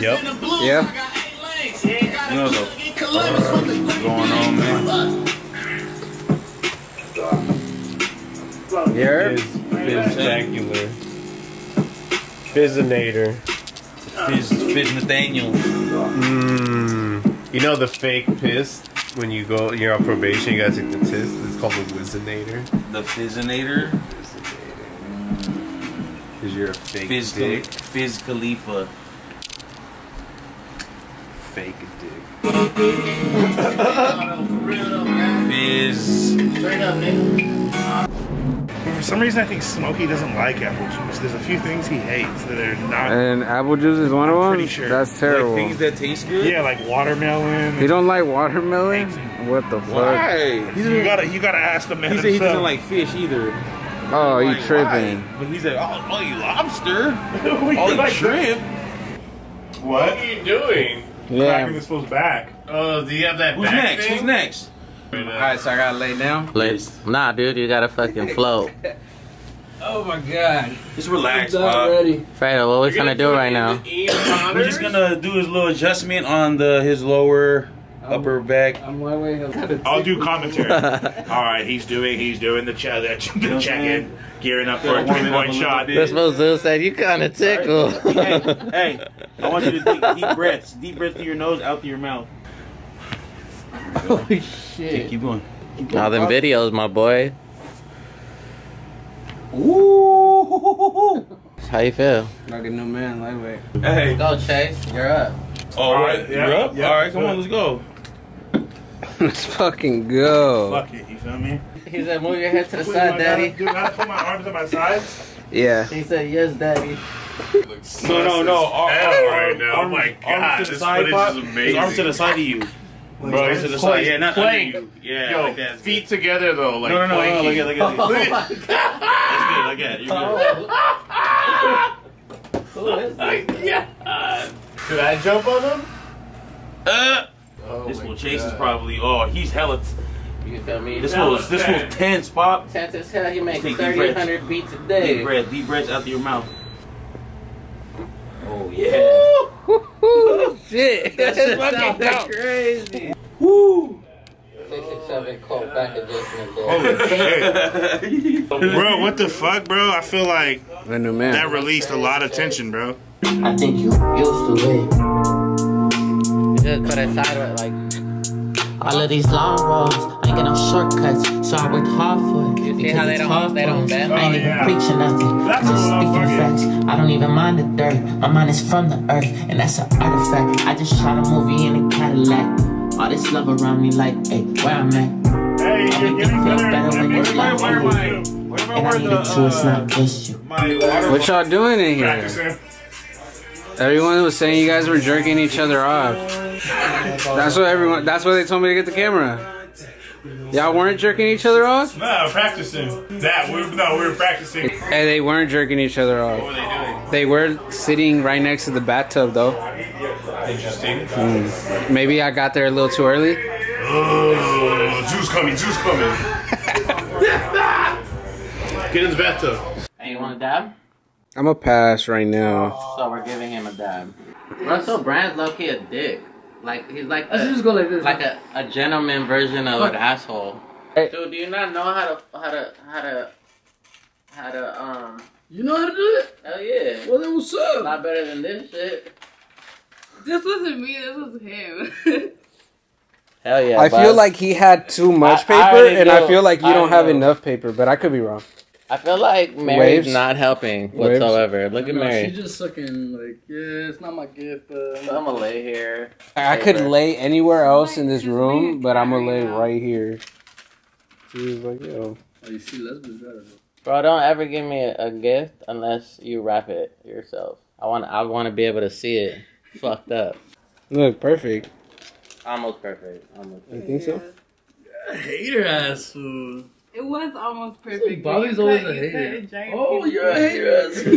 Yep. Yeah. You know the what's going on, man? Yeah. Spectacular. Fizzinator. Fizz Nathaniel. You know the fake piss when you're on probation, you gotta take the test. It's called the Wizzinator. The Fizzinator. Cause you're a fake dick. Fizz Khalifa. Fake dick. Fizz. Straight up, nigga. For some reason, I think Smokey doesn't like apple juice. There's a few things he hates that are not. And apple juice is one of them? Pretty sure. That's terrible. Like things that taste good? Yeah, like watermelon. You don't like watermelon? What the fuck? Why? You gotta ask the man. He said he doesn't like fish either. Oh, you like, tripping. why? But he's like, oh, you lobster? We Oh, you like shrimp? What? What are you doing? Yeah. Cracking this fool's back. Oh, do you have that Who's back next? thing? Who's next? Alright, so I gotta lay down? Nah, dude, you gotta fucking float. Oh my god. Just relax, I'm Bob. ready. Fredo, what we trying to do right now? We're just gonna do his little adjustment on his lower upper back. I'm my way. I'll do commentary. All right, he's doing the check-in, gearing up for a 3-point shot. That's what Zoo said. You kind of tickle. Hey, I want you to take deep breaths through your nose, out through your mouth. Holy shit. Keep going. All them videos, my boy. Ooh. How you feel? Like a new man, lightweight. Hey. Go, Chase. You're up. All right, yeah, you're up. yeah, All right, come on, let's go. Let's fucking go. Fuck it, you feel me? He said, move your head to the side, daddy. Do I gotta put my arms on my sides? Yeah. He said, yes, daddy. No. Right now. Oh my god, Arms to the this side, footage Pop. is His amazing. arms to the side of you. Bro, Arms to the side. Yeah, not under you. Yeah, Yo, like that. feet together though, like No. Look planking. at it. Oh, my God. That's good. Like that. You're good. Who is this? Should I jump on them? This fool Chase is probably. Oh, he's hella. You feel me? This fool's tense, Pop. Tense as hell, he makes Take deep 3,800 beats a day. Deep breaths out through your mouth. Oh yeah. Woo, shit. That's fucking dope. Crazy. Woo. 667 cold back adjustment. Holy shit. Bro, what the fuck, bro? I feel like A new man. that released a lot of tension, bro. I think you used to it. Just put it sideways, like. All of these long roads, I ain't got no shortcuts, so I worked hard for it. You see how they don't bend? Oh, I ain't even preaching nothing, just speaking facts. I don't even mind the dirt, my mind is from the earth, and that's an artifact. I just shot a movie in a Cadillac. All this love around me, like, hey, where I'm at. Hey, I'll make it feel better when it's life for you. And I need it too, it's not just you. What y'all doing in here? Practicing. Everyone was saying you guys were jerking each other off. That's what they told me to get the camera. Y'all weren't jerking each other off? No, practicing. We were practicing. And they weren't jerking each other off. What were they doing? They were sitting right next to the bathtub though. Interesting. Maybe I got there a little too early. Oh, juice coming. Get in the bathtub. Hey, you want a dab? I'm a pass right now. So we're giving him a dab. Russell Brand's low-key a dick. Like, he's like Let's just go like this. like a gentleman version of an asshole. Hey. Dude, do you not know how to You know how to do it? hell yeah. Well then what's A up? lot better than this shit. This wasn't me, this was him. Hell yeah. I feel like he had too much I paper, already and know. I feel like you I don't have know. enough paper, but I could be wrong. I feel like Mary's Waves? not helping Waves? whatsoever. Look at Mary. She's just fucking like, yeah, it's not my gift. I'm gonna lay here. I could lay anywhere else in this Just room, leave but I'm gonna lay Carrie out. right here. She was like, yo. Oh, you see, lesbians better. Bro, don't ever give me a gift unless you wrap it yourself. I want to be able to see it fucked up. Look, perfect. Almost perfect. You think so? Hater ass fool. It was almost perfect. Bobby's but you always cut- a you cut hater. a giant Oh, piece. you're a hater ass fool.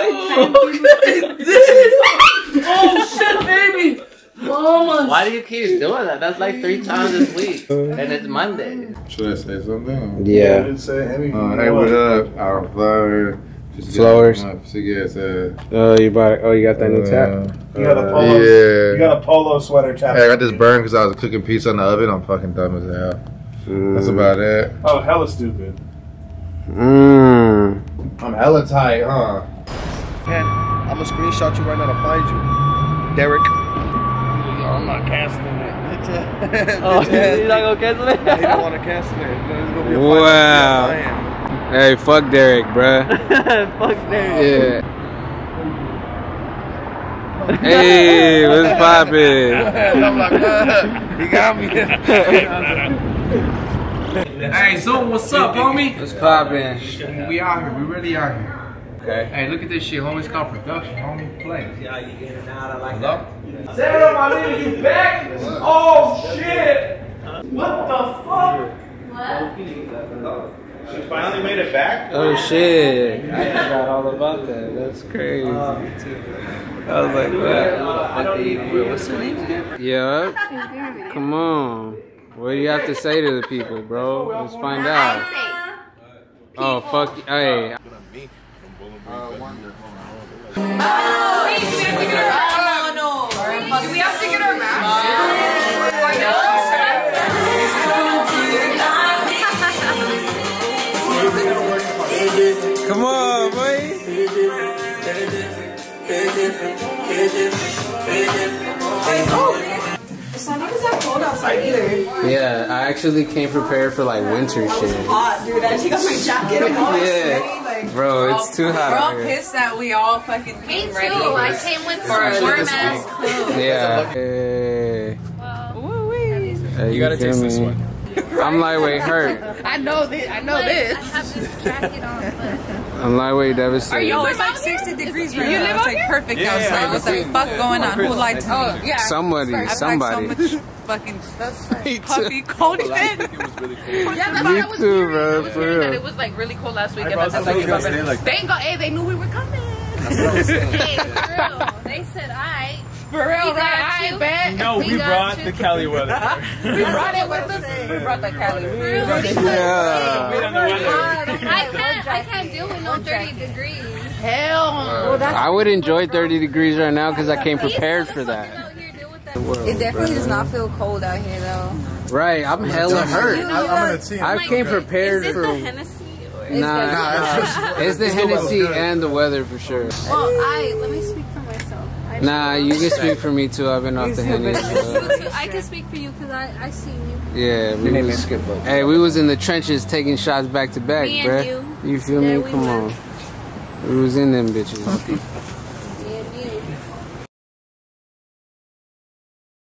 Oh, shit, baby. Mama. Why do you keep doing that? That's like 3 times this week. And it's Monday. Should I say something? Yeah. Hey, what up? Our flower. Flowers. So yes, Oh, you bought it. Oh, you got that new tap. You got a polo. Yeah. You got a polo sweater tap. Hey, I got this burn because I was cooking pizza in the oven. I'm fucking dumb as hell. That's about it. Oh, hella stupid. Mmm. I'm hella tight, huh? Man, I'm gonna screenshot you right now to find you. Derek. I'm not canceling it. Oh, you're not gonna cancel it? He don't want to cancel it. There's gonna be a Wow. Hey, fuck Derek, bruh. Fuck Derek. Yeah. Hey, what's poppin'? I'm like, he got me. Hey, Zoom, what's up, homie? What's poppin'? We out here. We really out here. Okay. Hey, look at this shit, homie. It's called production, homie. Play. Yeah, you get it out. I like Hello? that. Sarah, my nigga, you back? Oh, shit. What the fuck? She finally made it back? Oh shit. I forgot all about that. That's crazy. I was like, what? What's her name again? Yeah. Come on. What do you have to say to the people, bro? Let's find out. Oh, fuck you. Hey. Do we have to get our masks? Come on, boy. It's not even that cold outside either. Yeah, I actually came prepared for like winter shit. Hot, dude. I take off my jacket. I'm all Yeah. like, Bro, it's too hot we're out all here. pissed that we all fucking came ready. I came with some warm ass clothes. Yeah. Hey. Hey, You gotta feel taste this me? one. I'm lightweight hurt. I know this. I know this. I have this jacket on, but I'm lightweight devastated. Yo, it's like 60 degrees right now. It's like perfect outside. What's the fuck going on? Who lied to me? Oh, yeah. Somebody. Like so much fucking puffy cold shit. yeah, that's what Me I was too, hearing. bro, I was for hearing that real. it was like really cold last week. I And thought that's it was gonna stay like that. Thank God, hey, they knew we were coming. hey, for real. They said I. For real, right? I bet. No, we brought the Cali weather. We brought it with us. We brought the Cali. Yeah. I can't deal with no 30 degrees. Hell no. I would enjoy 30 degrees right now because I came prepared for that. It definitely does not feel cold out here, though. Right, I'm hella hurt. I'm gonna see. I came prepared for. Nah, it's the Hennessy and the weather for sure. Well, let me speak for myself. Nah, you can speak for me too. I've been off the Hennessy. I can speak for you because I seen you. Yeah, we was. Hey, we was in the trenches taking shots back to back, Me and bruh. you. You feel There me? we Come were. on. We was in them bitches. Me and you.